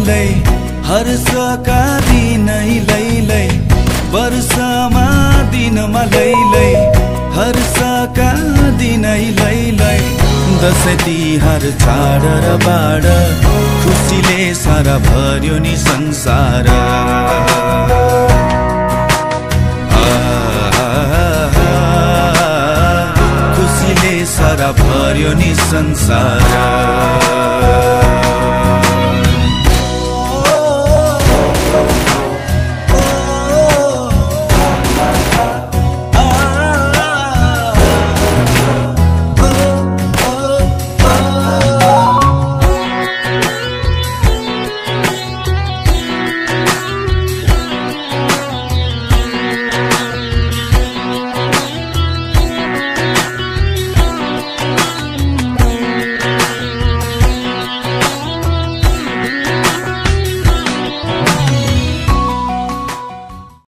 लैलै हर्षका दिनै लैलै वर्षमा दिनमा लैलै हर्षका दिनै लैलै दसैँ तिहार चाड र बाड खुसीले सारा भर्यो नि संसार खुसीले सारा भर्यो नि संसार